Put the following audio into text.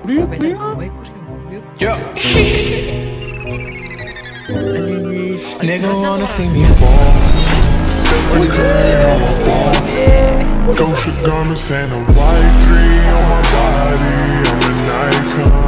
Vuruyor Beyler vuruyor. bombayı kuruyor. Vuruyor. Yo. Nigga wanna see me fall. Stephen Curry on my wall. Dolce Gabbana and a white three on my body. I'm an icon.